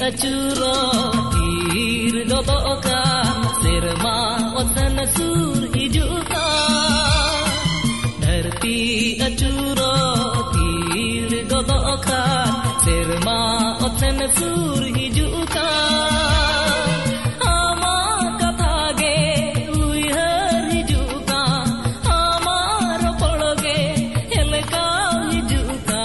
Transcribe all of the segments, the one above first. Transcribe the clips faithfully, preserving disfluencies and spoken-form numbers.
acuro tir godokan serma otan sur hijuka dharti acuro tir godokan serma otan sur hijuka ama katha ge uihar hijuka amar pologe helka hijuka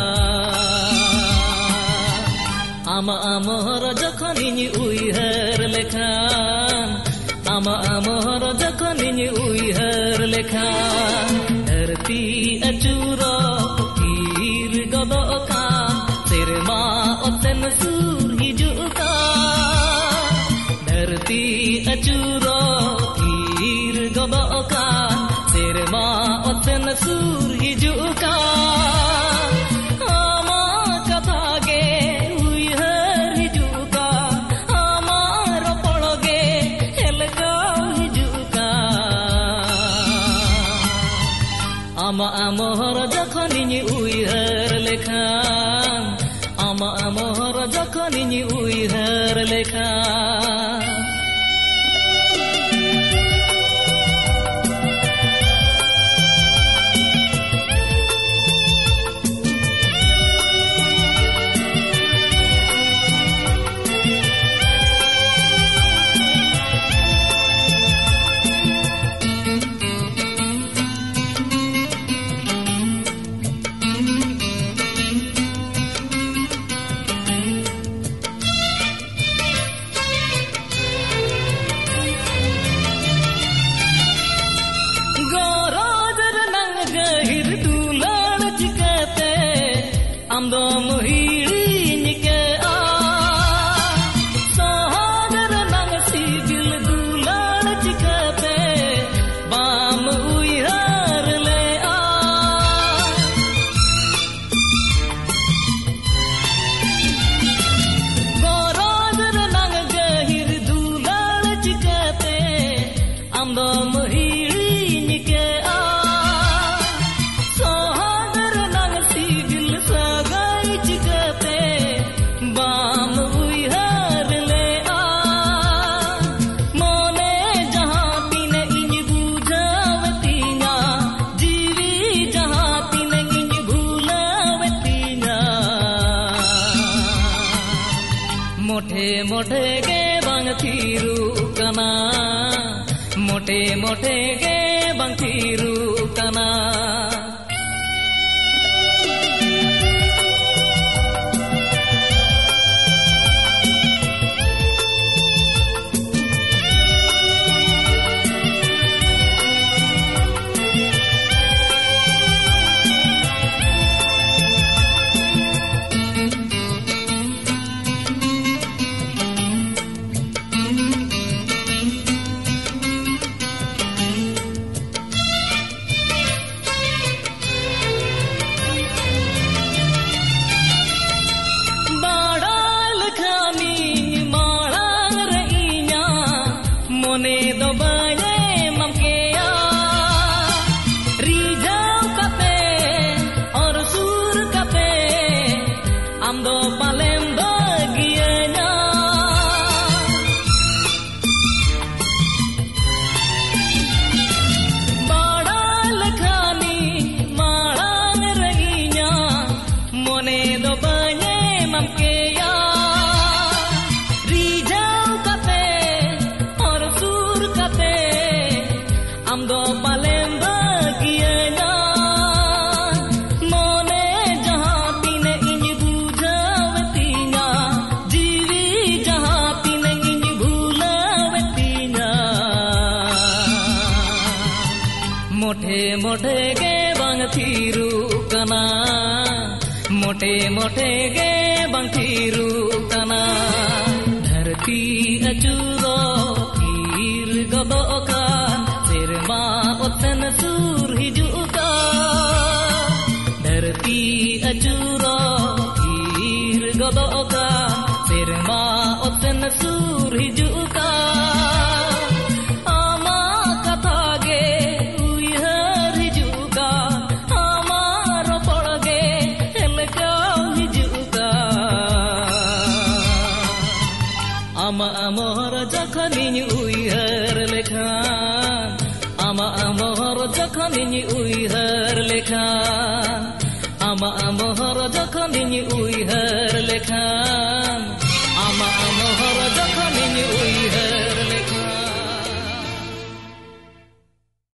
ama amor jokhon ini uihar lekhan ama amor jokhon ini uihar lekhan dharti acuro tir godokan serma oten sur hijuka dharti acuro tir godokan serma oten sur hijuka ama katha ge uihar hijuka amar pologe helka hijuka ama amor jokhon ini uihar lekhan ama amor jokhon ini uihar lekhan amdo muhiri nike a sahagar nang sigil dulan chikate bam uihar le a goragar nang gahir dulan chikate amdo muhiri nike a मोटे मोटे के बंग थीरू कना मोटे मोटे के बंग थीरू कना mone do baye mamkeya rijau kate aur sur kate amdo palem bagianya badal khani malang rahinya mone do baye mamkeya amdo palem bagianya mone jahan tine inj bujhavatinya jivi jahan tine inj bhulavatinya mote mote ge bang thiru kana mote mote ge bang thiru kana dharti acuro tir godokan serma otan sur hijuka dharti acuro tir godokan serma otan sur hijuka ama katha ge uihar hijuka amar pologe helka hijuka lekhan ama mohor jokhon ini uihar lekhan